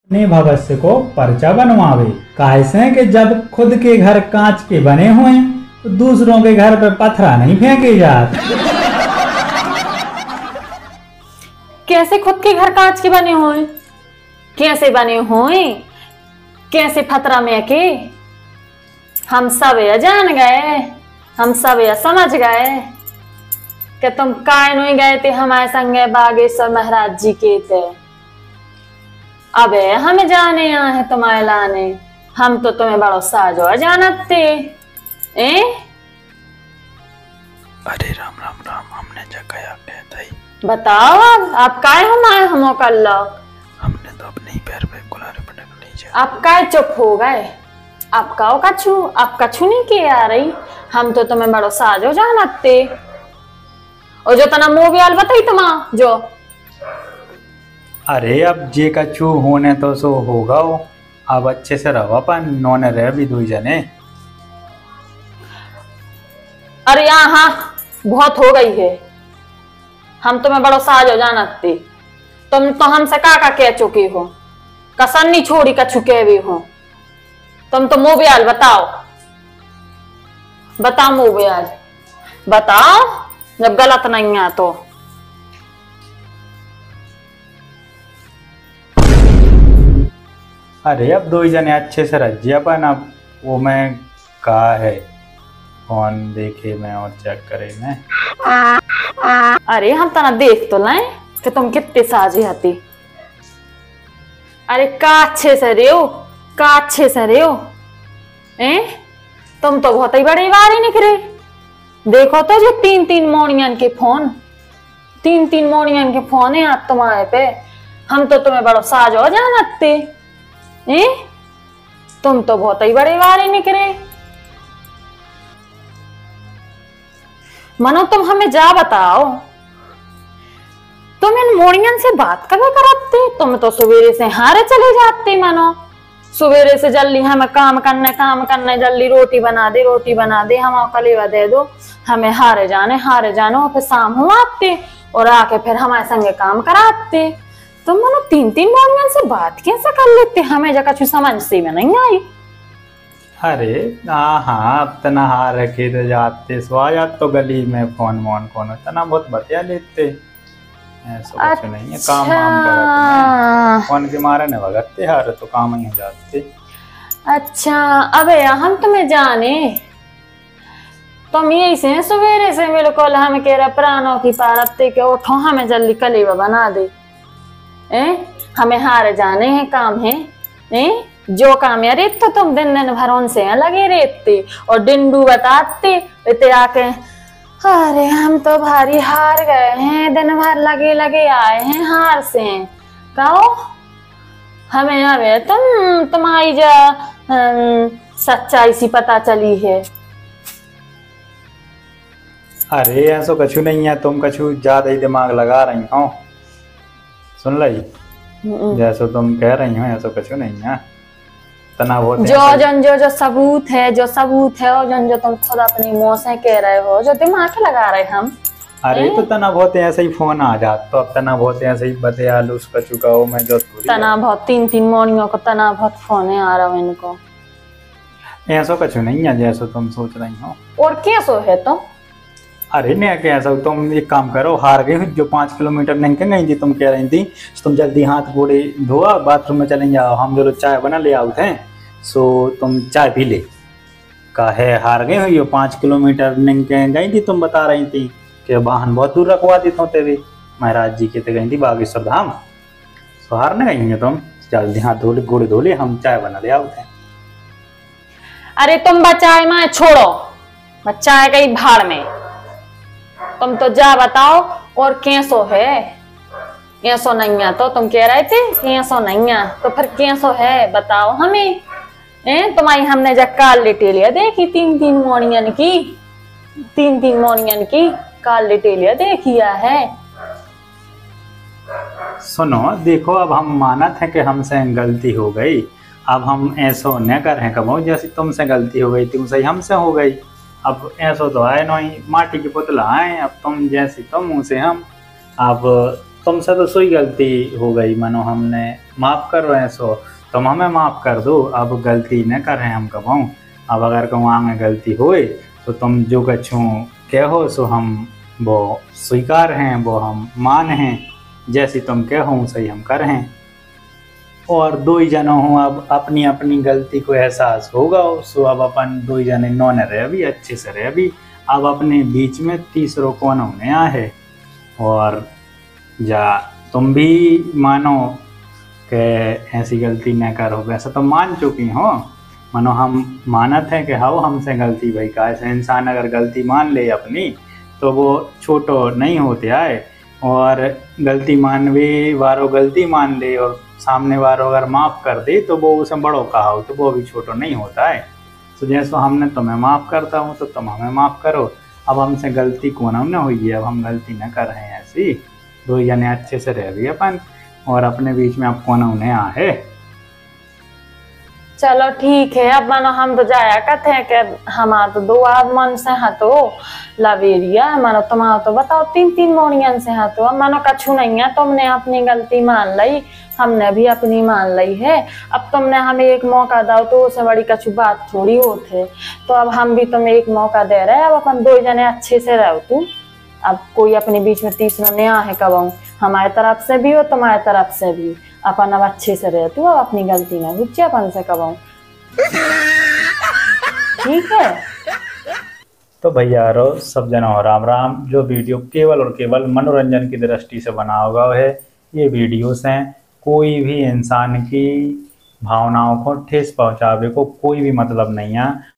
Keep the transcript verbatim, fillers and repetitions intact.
अपने भविष्य को पर्चा बनवावे। कैसे कि जब खुद के घर कांच के बने हुए तो दूसरों के घर पर पत्थरा नहीं फेंके जाते। कैसे खुद के घर कांच के बने हुए? कैसे बने हुए? कैसे पत्थरा में के? हम सब यह जान गए, हम सब यह समझ गए कि तुम काय नहीं गए थे हमारे संगे बागेश्वर महाराज जी के थे। अबे हमें जाने यहाँ है तुम्हारे लाने, हम तो तुम्हें बड़ो साजो जानते ए? अरे राम राम राम, हमने जगह कहता ही बताओ अब आप काय हमारे हमो कर लो। हमने तो अपने ही पैर पे कुल्हाड़ी पटक ली जा। आप काय चुप हो गए? आपका ओ कछु आप कछु नहीं किए आ रही, हम तो तुम्हें बड़ो साजो जानते। और जो तना मोबियाल बताई तमा जो। अरे अब जे कछु होने तो सो होगा वो, अब अच्छे से रहो अपन नौने रह भी दो जने। अरे यहाँ बहुत हो गई है, हम तुम्हें बड़ो साजो जानते। तुम तो हमसे का का कह चुके हो, कसर नहीं छोड़ी कछु कह भी हो। तुम तो मोबियाल बताओ, बताओ मोबियाल बताओ, जब गलत नहीं है तो। अरे अब दो ही जने अच्छे से रह अपन। अब वो मैं कहा है कौन देखे मैं और चेक करे मैं। अरे हम तना देख तो लाए कि तुम कितने साजी हती। अरे का अच्छे से रहे हो, का अच्छे से रहे हो ए? तुम तो बहुत ही बड़ी बारी निकले। देखो तो जो तीन तीन मोनियन के फोन, तीन तीन मोनियन के फोन है आज तुम्हारे पे। हम तो तुम्हें बड़ो साजो जानते ए? तुम तो बहुत ही बड़ी बारी निकले। मनो तुम हमें जा बताओ, तुम इन मोड़ियन से बात कभी कराते? तुम तो सवेरे से हारे चले जाते। मनो सवेरे से जल्दी हमें काम करने काम करने जल्दी रोटी बना दे रोटी बना दे, हम कलेवा दे दो, हमें हारे जाने हारे जानो। फिर शाम हो आते और आके फिर हमारे संगे काम कराते। तुम मनो तीन तीन मोड़ियन से बात कैसे कर लेते? हमें जगह कुछ समझ से में नहीं आई। अरे हाँ हाँ, अब तना हार रखे तो जाते स्वाया तो गली में फोन मोन कौन तना बहुत बतिया लेते। ऐसा कुछ नहीं है, काम वाम करते फोन के मारे न भगते हार तो काम ही हो जाते। अच्छा अबे हम तुम्हें जाने, तुम यही से सवेरे से बिल्कुल हम कह रहे प्राणों की पारते के उठो हमें जल्दी कलेवा बना दे ए? हमें हार जाने हैं काम है ए? जो काम है रेत तो तुम दिन दिन भर उनसे लगे रहते और डिंडू बताते इतने आके अरे हम तो भारी हार गए हैं, दिन भर लगे लगे आए हैं हार से। कहो हमें हमें तुम तुम्हारी जा सच्चाई सी पता चली है। अरे ऐसा कछु नहीं है, तुम कछु ज्यादा ही दिमाग लगा रही हो। सुन ली जैसा तुम कह रही हो ऐसा कछु नहीं है। तना बहुत जो जन जो जो सबूत है जो सबूत है और जन जो तुम खुद अपनी मुंह से कह रहे हो, जो दिमाग लगा रहे हम। अरे तो तना बहुत ऐसे ही फोन आ जाता तो अब तना बहुत ऐसे ही बतिया लू उसका चुका हो मैं जो तना बहुत तीन तीन मोनियों को तना बहुत फोन आ रहा है इनको। ऐसा कछु नहीं है जैसा तुम सोच रही हो। और कैसो है तुम? अरे नहीं कैसा, तुम एक काम करो हार गई जो पाँच किलोमीटर नहीं गई थी तुम कह रही थी, तुम जल्दी हाथ गोड़े धोआ बाथरूम में चले जाओ, हम जो चाय बना ले आउट हैं सो तुम चाय पी ले। का है हार गई हुई पाँच किलोमीटर नहीं गई थी, तुम बता रही थी कि वाहन बहुत दूर रखवा दी थो तेरे महाराज जी के ते गई थी बागेश्वर धाम। सो हार नहीं गई तुम, जल्दी हाथ धो ले गोड़े धो ले, हम चाय बना ले आउट हैं। अरे तुम बचाए मैं छोड़ो, बचाए गई भाड़ में। तुम तो जा बताओ और कैसो है? कैसो नहीं है तो तुम कह रहे थे कैसो नहीं है, तो फिर कैसो है बताओ हमें ए? तुम्हारी हमने जब काल डिटेलिया देखी तीन तीन मोनियन की, तीन तीन मोनियन की काल डिटेलिया देखिया है। सुनो देखो अब हम मानत है कि हमसे गलती हो गई, अब हम ऐसो न करें कबो जैसी तुमसे गलती हो गई तुमसे हमसे हो गई। अब ऐसा तो है नहीं, माटी के पुतला है, अब तुम जैसी तुम उसे हम। अब तुमसे तो सोई गलती हो गई, मानो हमने माफ़ कर रहे हैं, सो तुम हमें माफ़ कर दो। अब गलती न कर रहे हम कबाऊँ। अब अगर कहूँ आगे गलती होए तो तुम जो कछू कहो सो हम वो स्वीकार हैं, वो हम मान हैं। जैसी तुम कहो सही हम कर हैं। और दो ही जनो हूँ, अब अपनी अपनी गलती को एहसास होगा। सो अब अपन दो ही जने नौ न रहे भी अच्छे से रहे भी। अब अपने बीच में तीसरों कौन होने आ है। और जा तुम भी मानो कि ऐसी गलती न करो, वैसे तो मान चुकी हो। मानो हम मानत हैं कि हाँ हमसे गलती भाई का। ऐसे इंसान अगर गलती मान ले अपनी तो वो छोटो नहीं होते आए। और गलती मान भी वारो गलती मान ले और सामने वारों अगर माफ़ कर दे तो वो उसे बड़ो कहा हो तो वो भी छोटो नहीं होता है। तो जैसे हमने तुम्हें माफ़ करता हूँ तो तुम हमें माफ़ करो। अब हमसे गलती कौन न हुई है, अब हम गलती न कर रहे हैं। ऐसी दो जने अच्छे से रह भी अपन और अपने बीच में अब कौन उन्हें आ है। चलो ठीक है। अब मानो हम तो जाया कहते हैं कि हमारा तो दो आदमन से हाथो लावेरिया, मानो तुम्हारा तो बताओ तीन तीन मोड़ियन से हाथो। अब मानो कछु नहीं है, तुमने अपनी गलती मान ली, हमने भी अपनी मान ली है। अब तुमने हमें एक मौका दो तो उससे बड़ी कछु बात थोड़ी होती है। तो अब हम भी तुम्हें एक मौका दे रहे हैं। अब अपन दो जने अच्छे से रहो तू। अब कोई अपने बीच में तीसरा नया है कबाऊ, हमारे तरफ से भी हो तुम्हारे तरफ से भी। अपन अब अच्छे से रहे तू, अब अपनी गलती ना बुझे अपन से कबाऊ, ठीक है। तो भैया रो सब जना हो राम राम। जो वीडियो केवल और केवल मनोरंजन की दृष्टि से बना होगा है, ये वीडियोस हैं। कोई भी इंसान की भावनाओं को ठेस पहुंचावे को कोई भी मतलब नहीं है।